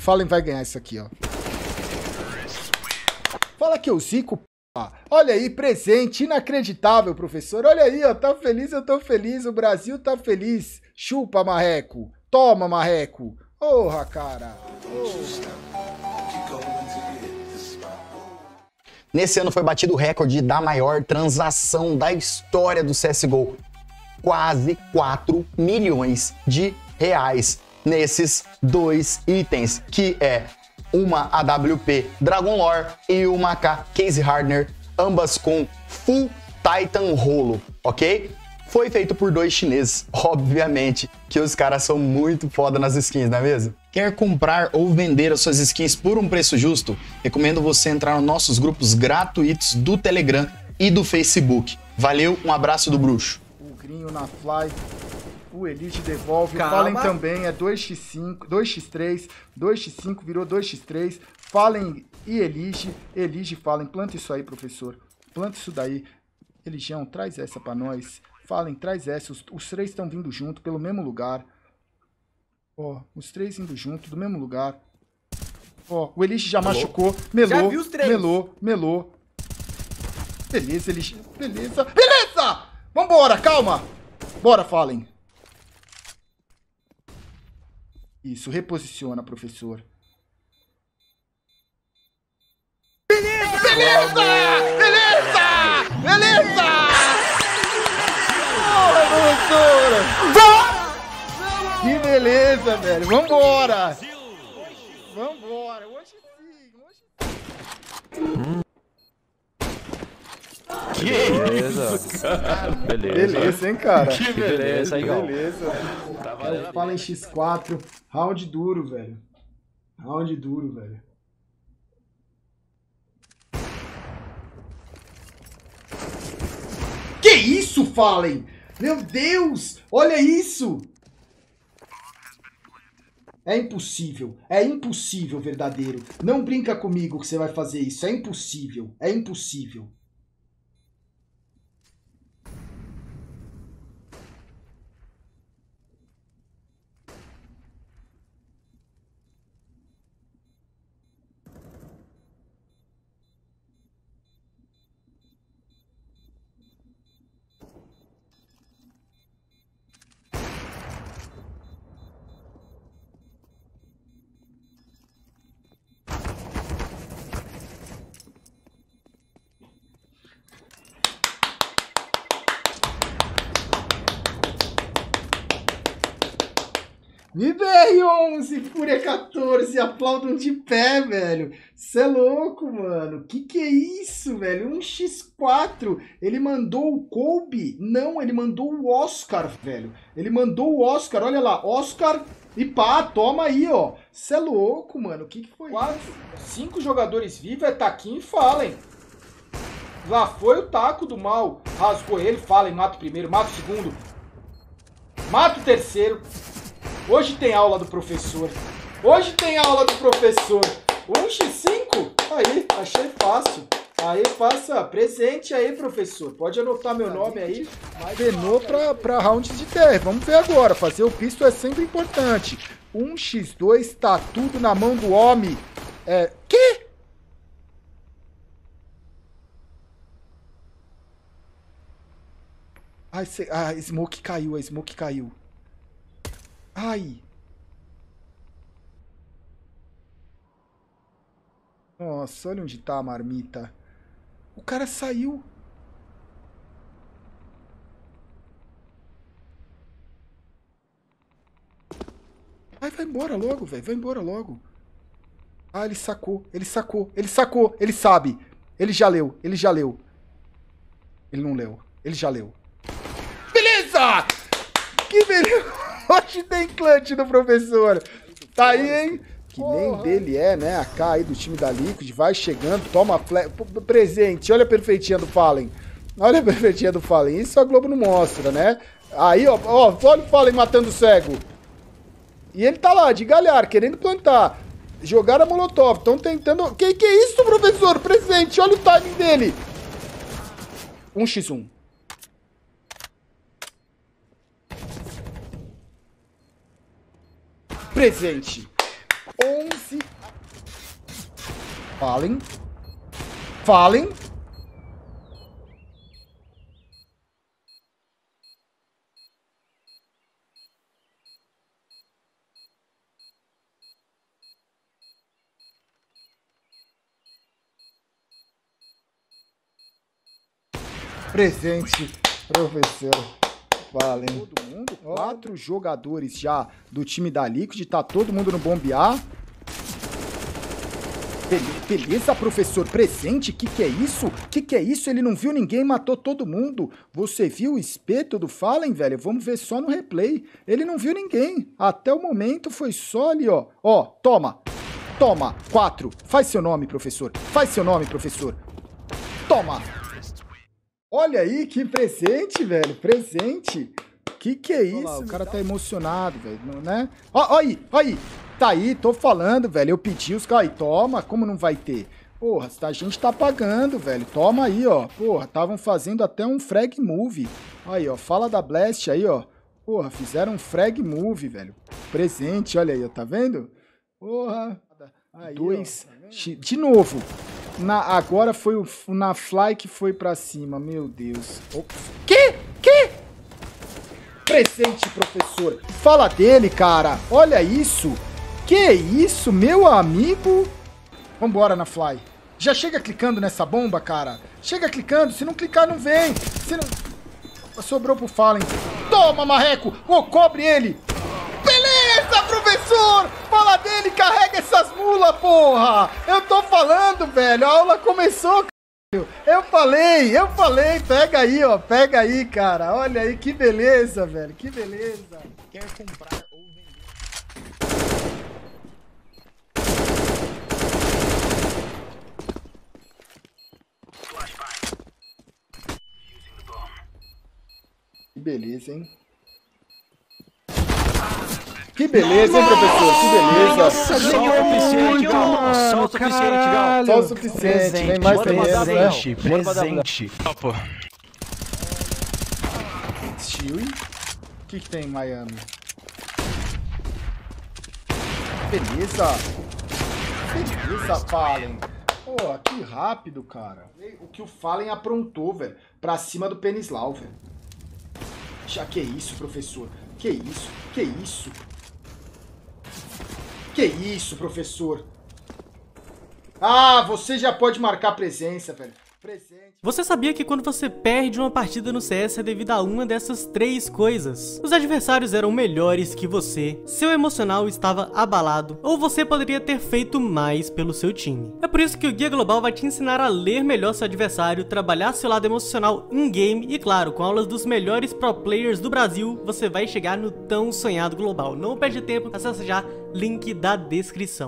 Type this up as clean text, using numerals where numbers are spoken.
Fallen vai ganhar isso aqui, ó. Fala que eu zico, p***. Olha aí, presente, inacreditável, professor. Olha aí, ó, tá feliz, eu tô feliz, o Brasil tá feliz. Chupa, marreco. Toma, marreco. Porra, cara. Nesse ano foi batido o recorde da maior transação da história do CSGO. Quase 4 milhões de reais nesses dois itens, que é uma AWP Dragon Lore e uma AK Case Hardner, ambas com Full Titan Rolo, ok? Foi feito por dois chineses, obviamente que os caras são muito foda nas skins, não é mesmo? Quer comprar ou vender as suas skins por um preço justo? Recomendo você entrar nos nossos grupos gratuitos do Telegram e do Facebook. Valeu, um abraço do bruxo. O Grinho na Fly, o Elite devolve, Calma. Fallen também, é 2x5, 2x3, 2x5 virou 2x3, Fallen e Elige Fallen, planta isso aí, professor, planta isso daí, Eligião, traz essa pra nós, Fallen, traz essa, os três estão vindo junto, pelo mesmo lugar, ó, os três indo junto, do mesmo lugar, ó, o Elige já machucou, Já vi os três. melou, beleza, Elige, beleza, vambora, calma, bora, Fallen. Isso, reposiciona, professor. Beleza! Porra, professora! Que beleza, velho. Vambora! Hoje sim. Beleza, cara. Beleza, hein, cara? Que beleza, aí, ó. Beleza. Tá valendo. Eu falo em X4. Round duro, velho. Que isso, Fallen? Meu Deus! Olha isso! É impossível, verdadeiro. Não brinca comigo que você vai fazer isso. É impossível. MBR11, Fúria 14, aplaudam de pé, velho. Cê é louco, mano. Que é isso, velho? 1x4. Ele mandou o Kobe? Não, ele mandou o Oscar, velho. Ele mandou o Oscar, olha lá. Oscar e pá, toma aí, ó. Cê é louco, mano. Que foi isso? 5 jogadores vivos é Taquinho e Fallen. Lá foi o taco do mal. Rasgou ele, Fallen, mata o primeiro, mata o segundo. Mata o terceiro. Hoje tem aula do professor. 1x5? Aí, achei fácil. Aí, passa presente aí, professor. Pode anotar meu nome aí. Penou pra rounds de terra. Vamos ver agora. Fazer o pisto é sempre importante. 1x2, tá tudo na mão do homem. Que? Ai, a smoke caiu. Ai. Nossa, olha onde tá a marmita. O cara saiu. Ai, vai embora logo, velho. Vai embora logo. Ah, ele sacou. Ele sabe. Ele já leu. Ele não leu. Ele já leu. Beleza! Que beleza! Hoje tem clutch do professor. Tá aí, hein? Que nem dele é, né? A K aí do time da Liquid. Vai chegando, toma presente. Olha a perfeitinha do Fallen. Isso a Globo não mostra, né? Aí, ó. Olha o Fallen matando o cego. E ele tá lá, de galhar, querendo plantar. Jogaram a Molotov. Estão tentando... Que é isso, professor? Presente. Olha o timing dele. 1x1. Presente. 11 Fallen. Fallen. Presente, professor. Fallen. Todo mundo, 4 jogadores já do time da Liquid, tá todo mundo no bombear. Beleza, professor, presente, que é isso? Que é isso? Ele não viu ninguém, matou todo mundo. Você viu o espeto do Fallen, velho? Vamos ver só no replay. Ele não viu ninguém. Até o momento foi só ali, ó. Ó, toma. Toma, 4. Faz seu nome, professor. Faz seu nome, professor. Toma. Olha aí, que presente, velho. Presente. Que é isso? Olha lá, o cara tá emocionado, velho, né? Ó, aí. Tá aí, tô falando, velho. Eu pedi os caras. Aí, toma, como não vai ter? Porra, a gente tá pagando, velho. Toma aí, ó. Porra, estavam fazendo até um frag move. Aí, ó. Fala da Blast aí, ó. Porra, fizeram um frag move, velho. Presente, olha aí, ó. Tá vendo? Porra. Aí, 2. De novo. Agora foi na Fly que foi pra cima. Meu Deus. Que? Presente, professor. Fala dele, cara. Olha isso. Que isso, meu amigo? Vambora na Fly. Já chega clicando nessa bomba, cara. Chega clicando. Se não clicar, não vem. Se não... Sobrou pro Fallen. Toma, marreco. Cobre ele. Beleza, professor. Fala dele. Carrega essas mulas, porra. Eu tô falando, velho. A aula começou, cara. Eu falei. Pega aí, ó. Pega aí, cara. Olha aí, que beleza, velho. Que beleza. Quer comprar ou vender? Que beleza, hein? Que beleza, hein, professor? Que beleza. Nossa, só o suficiente, Gal. Só o suficiente, Gal. Só o suficiente. Vem mais Presente. Presente. Pô. Stewie. O que tem em Miami? Beleza. Beleza, Fallen. Pô, que rápido, cara. O que o Fallen aprontou, velho. Pra cima do Penislau, velho. Já que é isso, professor? Que isso? Que isso? Que isso, professor? Ah, você já pode marcar presença, velho. Presente. Você sabia que quando você perde uma partida no CS é devido a uma dessas 3 coisas? Os adversários eram melhores que você, seu emocional estava abalado, ou você poderia ter feito mais pelo seu time. É por isso que o Guia Global vai te ensinar a ler melhor seu adversário, trabalhar seu lado emocional in-game e, claro, com aulas dos melhores pro players do Brasil, você vai chegar no tão sonhado global. Não perde tempo, acessa já, link da descrição.